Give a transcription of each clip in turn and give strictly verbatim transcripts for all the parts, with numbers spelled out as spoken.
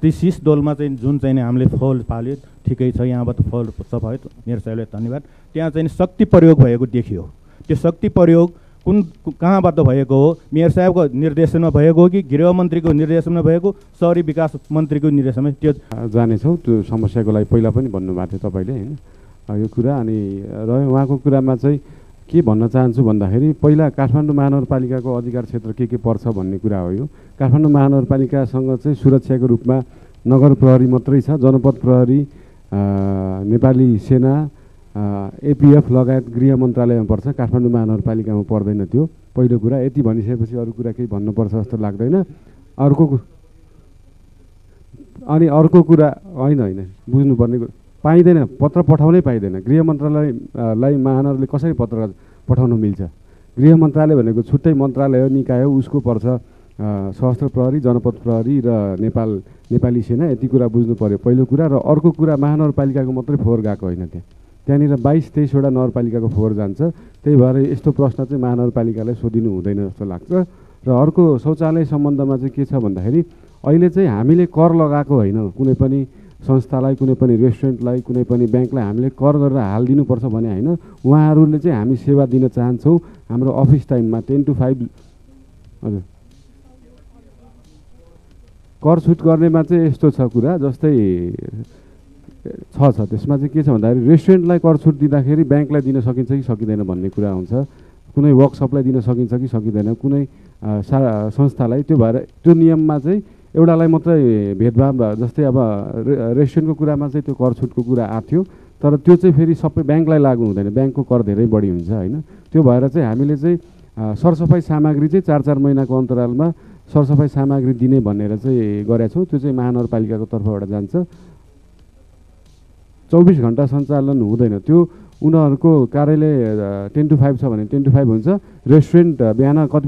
अस्ति शीश दोलमा चाहिँ जुन चाहिँ हामीले फौल पाल्यो ठिकै छ, यहाँबाट फौल सफायो मेयर साहबलाई धन्यवाद। त्यहाँ चाहिँ शक्ति प्रयोग भएको देखियो। त्यो शक्ति प्रयोग कुन कहाँबाट भएको हो? मेयर साहबको निर्देशनमा भएको हो कि गृहमन्त्रीको निर्देशनमा भएको, शहरी विकास मन्त्रीको निर्देशनमा? त्यो जानेछौँ। त्यो समस्याको लागि पहिला पनि भन्नुभएको थियो तपाईँले होइन यो कुरा। अनि र उहाँको कुरामा चाहिँ के भन्न चाहन्छु भन्दाखेरि पहिला काठमाडौँ महानगरपालिकाको अधिकार क्षेत्र के के पर्छ भन्ने कुरा हो। यो काठमाडौँ महानगरपालिकासँग चाहिँ सुरक्षाको रूपमा नगर प्रहरी मात्रै छ। जनपद प्रहरी, नेपाली सेना, एपीएफ लगायत गृह मन्त्रालयमा पर्छ, काठमाडौँ महानगरपालिकामा पर्दैन। त्यो पहिलो कुरा। यति भनिसकेपछि अरू कुरा केही भन्नुपर्छ जस्तो लाग्दैन। अर्को अनि अर्को कुरा होइन होइन बुझ्नुपर्ने कुरा पाइँदैन, पत्र पठाउनै पाइँदैन। गृह मन्त्रालयलाई महानगरले कसरी पत्र पठाउन मिल्छ? गृह मन्त्रालय भनेको छुट्टै मन्त्रालय हो, निकाय हो, उसको पर्छ सशस्त्र प्रहरी, जनपद प्रहरी र नेपाल नेपाली सेना। यति कुरा बुझ्नु पर्यो पहिलो कुरा। र अर्को कुरा महानगरपालिकाको मात्रै फोहोर गएको होइन, त्यहाँ त्यहाँनिर बाइस तेइसवटा नगरपालिकाको फोहोर जान्छ। त्यही भएर यस्तो प्रश्न चाहिँ महानगरपालिकालाई सोधिनु हुँदैन जस्तो लाग्छ। र अर्को शौचालय सम्बन्धमा चाहिँ के छ भन्दाखेरि अहिले चाहिँ हामीले कर लगाएको होइन, कुनै पनि संस्थालाई, कुनै पनि रेस्टुरेन्टलाई, कुनै पनि ब्याङ्कलाई हामीले कर गरेर हालिदिनुपर्छ भने होइन। उहाँहरूले चाहिँ हामी सेवा दिन चाहन्छौँ हाम्रो अफिस टाइममा टेन टु फाइभ। हजुर, कर छुट गर्नेमा चाहिँ यस्तो छ कुरा, जस्तै छ छ त्यसमा चाहिँ के छ भन्दाखेरि रेस्टुरेन्टलाई कर छुट दिँदाखेरि ब्याङ्कलाई दिन सकिन्छ कि सकिँदैन भन्ने कुरा हुन्छ, कुनै वर्कसपलाई दिन सकिन्छ कि सकिँदैन, कुनै सा संस्थालाई। त्यो भएर त्यो नियममा चाहिँ एउटालाई मात्रै भेदभाव, जस्तै अब रेस्टुरेन्टको कुरामा चाहिँ त्यो कर छुटको कुरा आएको थियो, तर त्यो चाहिँ फेरि सबै ब्याङ्कलाई लागु हुँदैन, ब्याङ्कको कर धेरै बढी हुन्छ होइन। त्यो भएर चाहिँ हामीले चाहिँ सरसफाइ सामग्री चाहिँ चार चार महिनाको अन्तरालमा सरसफाइ सामग्री दिने भनेर चाहिँ गरेका छौँ। त्यो चाहिँ महानगरपालिकाको तर्फबाट जान्छ। चौबिस घन्टा सञ्चालन हुँदैन, त्यो उनीहरूको कार्यालय टेन टु फाइभ छ भने टेन टु फाइभ हुन्छ। रेस्टुरेन्ट बिहान कति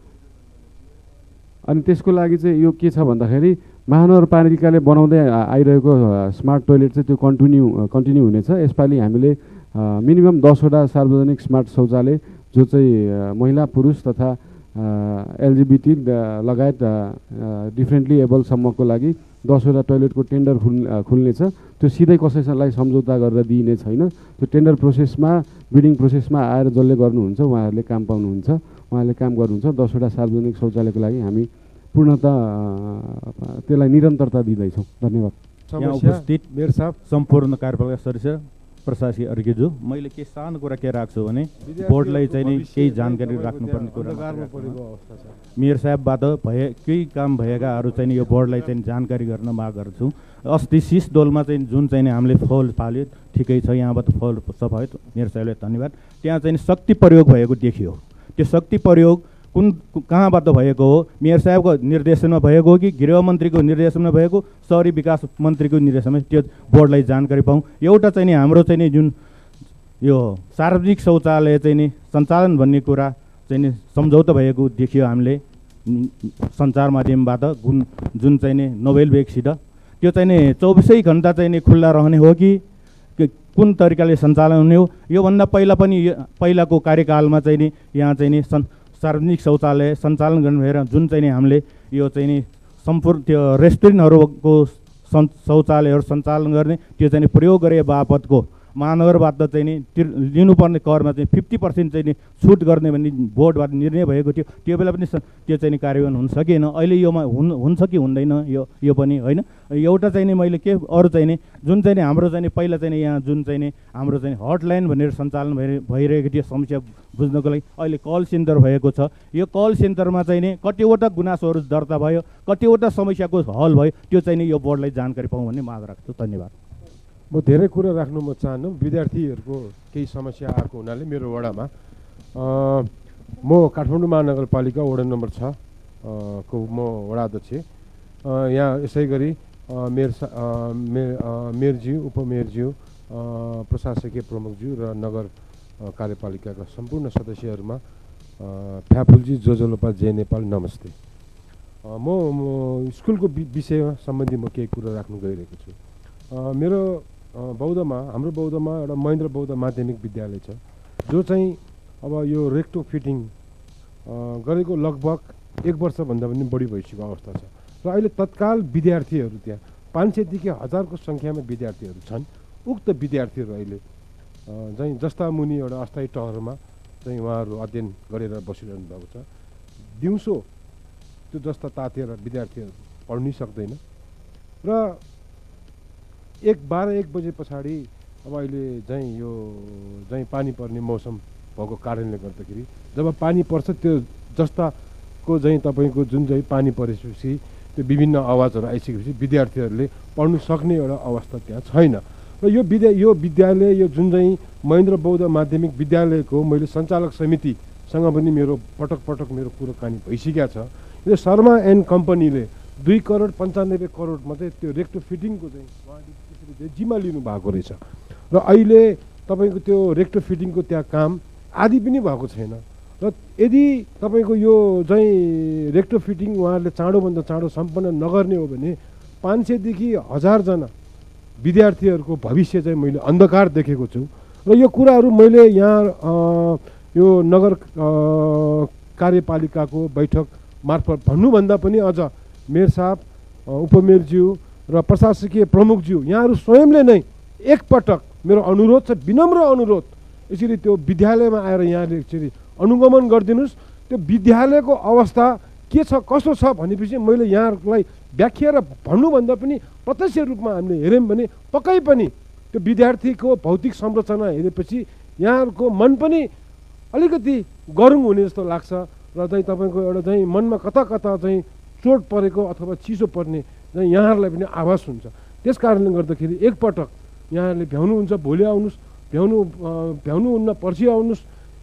अनि त्यसको लागि चाहिँ यो के छ भन्दाखेरि महानगरपालिकाले बनाउँदै आइरहेको स्मार्ट टोइलेट चाहिँ त्यो कन्टिन्यू कन्टिन्यू हुनेछ। यसपालि हामीले मिनिमम दसवटा सार्वजनिक स्मार्ट शौचालय जो चाहिँ महिला पुरुष तथा एलजिबिटी लगायत डिफ्रेन्टली एबलसम्मको लागि दसवटा टोइलेटको टेन्डर खुल् खुल्नेछ। त्यो सिधै कसैलाई सम्झौता गरेर दिइने छैन। त्यो टेन्डर प्रोसेसमा, बिडिङ प्रोसेसमा आएर जसले गर्नुहुन्छ उहाँहरूले काम पाउनुहुन्छ, उहाँहरूले काम गर्नुहुन्छ। दसवटा सार्वजनिक शौचालयको लागि हामी पूर्णतः त्यसलाई निरन्तरता दिँदैछौँ। धन्यवाद। यहाँ उपस्थित मेयर साहब, सम्पूर्ण कार्यपालिका सदस्य, प्रशासकीय अर्घिजु, मैले के सानो कुरा के राख्छु भने बोर्डलाई चाहिँ नि केही जानकारी राख्नुपर्ने कुरा मेयर साहबबाट भए केही काम भएकाहरू चाहिँ यो बोर्डलाई चाहिँ जानकारी गर्न माग गर्छु। अस्ति शीश दोलमा चाहिँ जुन चाहिँ हामीले फौल पाल्यो ठिकै छ, यहाँबाट फौल सफायो मेयर साहबलाई धन्यवाद। त्यहाँ चाहिँ शक्ति प्रयोग भएको देखियो। त्यो शक्ति प्रयोग कुन कहाँबाट भएको हो? मेयर साहबको निर्देशनमा भएको हो कि गृहमन्त्रीको निर्देशनमा भएको, शहरी विकास मन्त्रीको निर्देशनमा? त्यो बोर्डलाई जानकारी पाऊँ। एउटा चाहिँ नि हाम्रो चाहिँ नि जुन यो सार्वजनिक शौचालय चाहिँ नि सञ्चालन भन्ने कुरा चाहिँ नि सम्झौता भएको देखियो हामीले सञ्चार माध्यमबाट, जुन जुन चाहिँ नि नोबेल बेगसित। त्यो चाहिँ नि चौबिसै घन्टा चाहिँ नि खुल्ला रहने हो कि कुन तरिकाले सञ्चालन हुने हो? योभन्दा पहिला पनि पहिलाको कार्यकालमा चाहिँ नि यहाँ चाहिँ नि सन् सार्वजनिक शौचालय सञ्चालन गर्नु भएर जुन चाहिँ नि हामीले यो चाहिँ नि सम्पूर्ण त्यो रेस्टुरेन्टहरूको शौचालयहरू सञ्चालन गर्ने त्यो चाहिँ नि प्रयोग गरे बापतको महानगरबाट चाहिँ नि तिर लिनुपर्ने करमा चाहिँ फिफ्टी पर्सेन्ट चाहिँ नि छुट गर्ने भन्ने बोर्डबाट निर्णय भएको थियो। त्यो बेला पनि त्यो चाहिँ नि कार्यान्वयन हुन सकेन। अहिले योमा हुन् हुन्छ कि हुँदैन यो यो पनि होइन। एउटा चाहिँ नि मैले के अरू चाहिँ नि जुन चाहिँ नि हाम्रो चाहिँ नि पहिला चाहिँ नि यहाँ जुन चाहिँ नि हाम्रो चाहिँ हटलाइन भनेर सञ्चालन भइ भइरहेको थियो समस्या बुझ्नको लागि, अहिले कल सेन्टर भएको छ। यो कल सेन्टरमा चाहिँ नि कतिवटा गुनासोहरू दर्ता भयो, कतिवटा समस्याको हल भयो, त्यो चाहिँ नि यो बोर्डलाई जानकारी पाऊँ भन्ने माग राख्छु। धन्यवाद। म धेरै कुरा राख्नु म चाहन्छु। विद्यार्थीहरूको केही समस्या आएको हुनाले मेरो वडामा म काठमाडौँ महानगरपालिका वडा नम्बर छ को म वडा अध्यक्ष। यहाँ यसै गरी मेयर मेयरज्यू, उपमेयरज्यू, प्रशासकीय प्रमुखज्यू र नगर कार्यपालिकाका सम्पूर्ण सदस्यहरूमा फ्याफुलजी, जोजोलोपा, जय नेपाल, नमस्ते। म स्कुलको विषयमा सम्बन्धी म केही कुरा राख्नु गइरहेको छु। मेरो बौद्धमा हाम्रो बौद्धमा एउटा महेन्द्र बौद्ध माध्यमिक विद्यालय छ जो चाहिँ अब यो रेक्टो फिटिङ गरेको लगभग एक वर्षभन्दा पनि बढी भइसकेको अवस्था छ। र अहिले तत्काल विद्यार्थीहरू त्यहाँ पाँच सयदेखि हजारको सङ्ख्यामा विद्यार्थीहरू छन्। उक्त विद्यार्थीहरू अहिले चाहिँ जस्ता मुनि एउटा अस्थायी टहरमा चाहिँ उहाँहरू अध्ययन गरेर बसिरहनु भएको छ। दिउँसो त्यो जस्ता तातेर विद्यार्थीहरू पढ्नै सक्दैन र एक बाह्र एक बजे पछाडि अब अहिले चाहिँ यो चाहिँ पानी पर्ने मौसम भएको कारणले गर्दाखेरि जब पानी पर्छ त्यो जस्ताको चाहिँ तपाईँको जुन चाहिँ पानी परेपछि त्यो विभिन्न आवाजहरू आइसकेपछि विद्यार्थीहरूले पढ्नु सक्ने एउटा अवस्था त्यहाँ छैन। र यो विद्या यो विद्यालय यो जुन चाहिँ महेन्द्र बौद्ध माध्यमिक विद्यालयको मैले सञ्चालक समितिसँग पनि मेरो पटक पटक मेरो कुराकानी भइसकेको छ। यो शर्मा एन्ड कम्पनीले दुई करोड पन्चानब्बे करोड मात्रै त्यो रेक्टो फिटिङको चाहिँ उहाँले त्यसरी जिम्मा लिनु भएको रहेछ र अहिले तपाईँको त्यो रेक्टो फिटिङको त्यहाँ काम आदि पनि भएको छैन। र यदि तपाईँको यो चाहिँ रेक्टो फिटिङ उहाँहरूले चाँडोभन्दा चाँडो सम्पन्न नगर्ने हो भने पाँच सयदेखि हजारजना विद्यार्थीहरूको भविष्य चाहिँ मैले अन्धकार देखेको छु। र यो कुराहरू मैले यहाँ यो नगर कार्यपालिकाको बैठक मार्फत भन्नुभन्दा पनि अझ मेयर साहब, उपमेयरज्यू र प्रशासकीय प्रमुखज्यू यहाँहरू स्वयंले नै एकपटक मेरो अनुरोध छ, विनम्र अनुरोध, यसरी त्यो विद्यालयमा आएर यहाँले यसरी अनुगमन गरिदिनुहोस्। त्यो विद्यालयको अवस्था के छ कस्तो छ भनेपछि मैले यहाँहरूलाई व्याख्या र भन्नुभन्दा पनि प्रत्यक्ष रूपमा हामीले हेऱ्यौँ भने पक्कै पनि त्यो विद्यार्थीको भौतिक संरचना हेरेपछि यहाँहरूको मन पनि अलिकति गरुङ हुने जस्तो लाग्छ र चाहिँ तपाईँको एउटा चाहिँ मनमा कता कता चाहिँ चोट परेको अथवा चिसो पर्ने चाहिँ यहाँहरूलाई पनि आभास हुन्छ। त्यस कारणले गर्दाखेरि एकपटक यहाँहरूले भ्याउनुहुन्छ, भोलि आउनुहोस्, भ्याउनु भ्याउनुहुन्न पर्सि आउनुहोस्।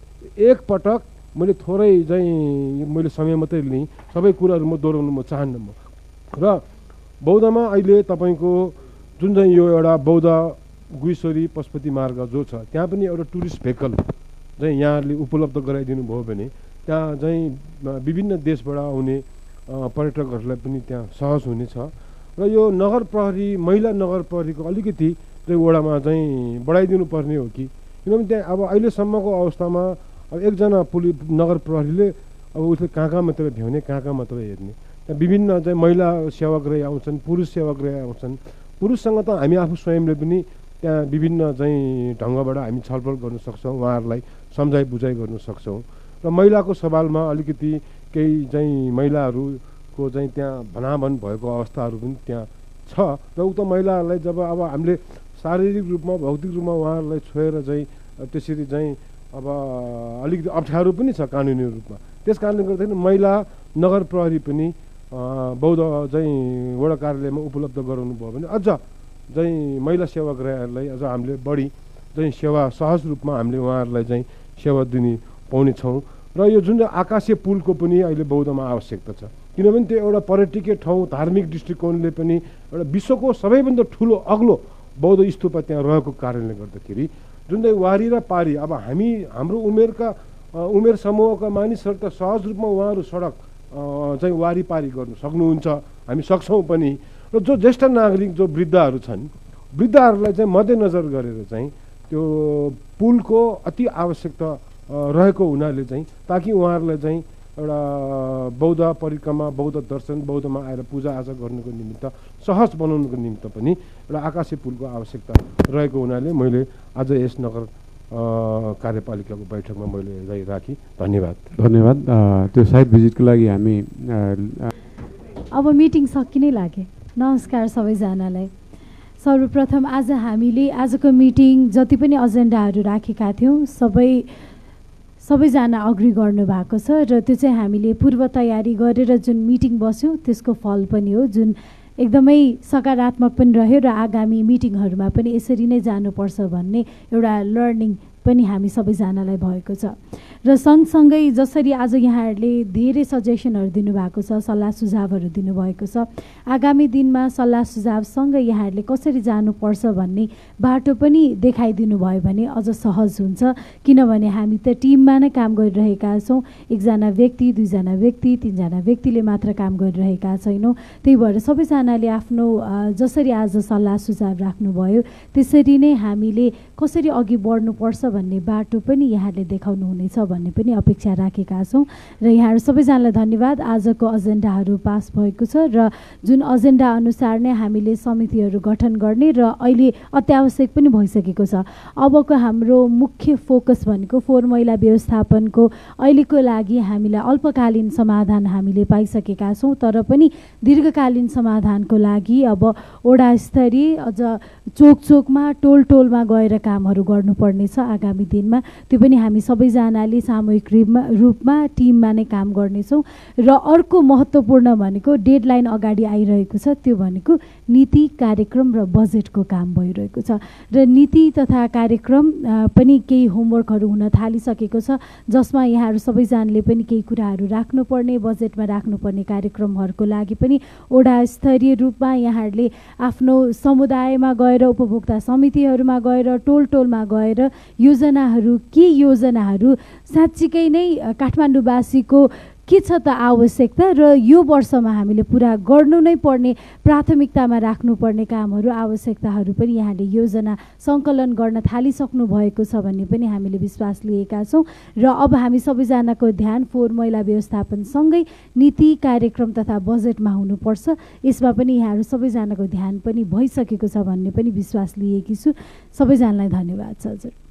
एकपटक मैले थोरै चाहिँ मैले समय मात्रै लिएँ, सबै कुराहरू म दोहोऱ्याउनु म चाहन्न म। र बौद्धमा अहिले तपाईँको जुन चाहिँ यो एउटा बौद्ध गुइसोरी पशुपति मार्ग जो छ त्यहाँ पनि एउटा टुरिस्ट भेहिकल चाहिँ यहाँहरूले उपलब्ध गराइदिनु भयो भने त्यहाँ चाहिँ विभिन्न देशबाट आउने पर्यटकहरूलाई पनि त्यहाँ सहज हुनेछ। र यो नगर प्रहरी महिला नगर प्रहरीको अलिकति चाहिँ वडामा चाहिँ बढाइदिनु पर्ने हो कि, किनभने त्यहाँ अब अहिलेसम्मको अवस्थामा अब एकजना पुलिस नगर प्रहरीले अब उसले कहाँ कहाँ मात्रै भ्याउने, कहाँ कहाँ मात्रै हेर्ने। त्यहाँ विभिन्न चाहिँ महिला सेवाग्राही आउँछन्, पुरुष सेवाग्राही आउँछन्। पुरुषसँग त हामी आफू स्वयंले पनि त्यहाँ विभिन्न चाहिँ ढङ्गबाट हामी छलफल गर्न सक्छौँ, उहाँहरूलाई सम्झाइ बुझाइ गर्न सक्छौँ। र महिलाको सवालमा अलिकति केही चाहिँ महिलाहरूको चाहिँ त्यहाँ भनाभन भएको अवस्थाहरू पनि त्यहाँ छ। र उक्त महिलाहरूलाई जब अब हामीले शारीरिक रूपमा भौतिक रूपमा उहाँहरूलाई छोएर चाहिँ त्यसरी चाहिँ अब अलिकति अप्ठ्यारो पनि छ कानुनी रूपमा। त्यस कारणले गर्दाखेरि महिला नगर प्रहरी पनि बौद्ध चाहिँ वडा कार्यालयमा उपलब्ध गराउनु भयो भने अझ चाहिँ महिला सेवाग्राहीहरूलाई अझ हामीले बढी चाहिँ सेवा सहज रूपमा हामीले उहाँहरूलाई चाहिँ सेवा दिने पाउनेछौँ। र यो जुन चाहिँ आकाशीय पुलको पनि अहिले बौद्धमा आवश्यकता छ, किनभने त्यो एउटा पर्यटकीय ठाउँ, धार्मिक दृष्टिकोणले पनि एउटा विश्वको सबैभन्दा ठुलो अग्लो बौद्ध स्तूप त्यहाँ रहेको कारणले गर्दाखेरि जुन चाहिँ वारी र पारी अब हामी हाम्रो उमेरका उमेर समूहका मानिसहरू त सहज रूपमा उहाँहरू सडक चाहिँ वारी पारी गर्नु सक्नुहुन्छ, हामी सक्छौँ पनि। र जो ज्येष्ठ नागरिक जो वृद्धहरू छन्, वृद्धहरूलाई चाहिँ मध्यनजर गरेर चाहिँ त्यो पुलको अति आवश्यकता रहेको हुनाले चाहिँ ताकि उहाँहरूलाई चाहिँ एउटा बौद्ध परिक्रमा, बौद्ध दर्शन, बौद्धमा आएर पूजाआजा गर्नुको निमित्त सहज बनाउनुको निमित्त पनि एउटा आकाशीय पुलको आवश्यकता रहेको हुनाले मैले आज यस नगर कार्यपालिकाको बैठकमा मैले राखेँ। धन्यवाद। धन्यवाद। त्यो साइट भिजिटको लागि हामी अब मिटिङ सकिनै लागे। नमस्कार सबैजनालाई। सर्वप्रथम आज हामीले आजको मिटिङ जति पनि एजेन्डाहरू राखेका थियौँ सबै सबैजना अग्री गर्नुभएको छ र त्यो चाहिँ हामीले पूर्व तयारी गरेर जुन मिटिङ बस्यौँ त्यसको फल पनि हो, जुन एकदमै सकारात्मक पनि रह्यो र आगामी मिटिङहरूमा पनि यसरी नै जानुपर्छ भन्ने एउटा लर्निङ पनि हामी सबैजनालाई भएको छ। र सँगसँगै जसरी आज यहाँहरूले धेरै सजेसनहरू दिनुभएको छ, सल्लाह सुझावहरू दिनुभएको छ, आगामी दिनमा सल्लाह सुझावसँग यहाँहरूले कसरी जानुपर्छ भन्ने बाटो पनि देखाइदिनु भयो भने अझ सहज हुन्छ। किनभने हामी त टिममा नै काम गरिरहेका छौँ, एकजना व्यक्ति, दुईजना व्यक्ति, तिनजना व्यक्तिले मात्र काम गरिरहेका छैनौँ। त्यही भएर सबैजनाले आफ्नो जसरी आज सल्लाह सुझाव राख्नुभयो त्यसरी नै हामीले कसरी अघि बढ्नुपर्छ भन्ने बाटो पनि यहाँले देखाउनुहुनेछ भन्ने पनि अपेक्षा राखेका छौँ र यहाँहरू सबैजनालाई धन्यवाद। आजको एजेन्डाहरू पास भएको छ र जुन एजेन्डा अनुसार नै हामीले समितिहरू गठन गर्ने र अहिले अत्यावश्यक पनि भइसकेको छ। अबको हाम्रो मुख्य फोकस भनेको फोहोर मैला व्यवस्थापनको अहिलेको लागि हामीलाई अल्पकालीन समाधान हामीले पाइसकेका छौँ, तर पनि दीर्घकालीन समाधानको लागि अब वडा स्तरीय अझ चोक चोकमा टोल टोलमा गएर कामहरू गर्नुपर्नेछ आगामी दिनमा। त्यो पनि हामी सबैजनाले सामूहिक रूपमा रूपमा टिममा नै काम गर्नेछौँ। र अर्को महत्त्वपूर्ण भनेको डेडलाइन अगाडि आइरहेको छ, त्यो भनेको नीति कार्यक्रम र बजेटको काम भइरहेको छ र नीति तथा कार्यक्रम पनि केही होमवर्कहरू हुन थालिसकेको छ, जसमा यहाँहरू सबैजनाले पनि केही कुराहरू राख्नुपर्ने, बजेटमा राख्नुपर्ने कार्यक्रमहरूको लागि पनि वडा स्तरीय रूपमा यहाँहरूले आफ्नो समुदायमा गएर, उपभोक्ता समितिहरूमा गएर, टोल टोलमा गएर योजनाहरू के योजनाहरू साँच्चीकै नै काठमाडौँवासीको के छ त आवश्यकता र यो वर्षमा हामीले पुरा गर्नु नै पर्ने, प्राथमिकतामा राख्नुपर्ने कामहरू, आवश्यकताहरू पनि यहाँले योजना सङ्कलन गर्न थालिसक्नु भएको छ भन्ने पनि हामीले विश्वास लिएका छौँ। र अब हामी सबैजनाको ध्यान फोहोर मैला व्यवस्थापनसँगै नीति कार्यक्रम तथा बजेटमा हुनुपर्छ। यसमा पनि यहाँहरू सबैजनाको ध्यान पनि भइसकेको छ भन्ने पनि विश्वास लिएकी छु। सबैजनालाई धन्यवाद छ हजुर।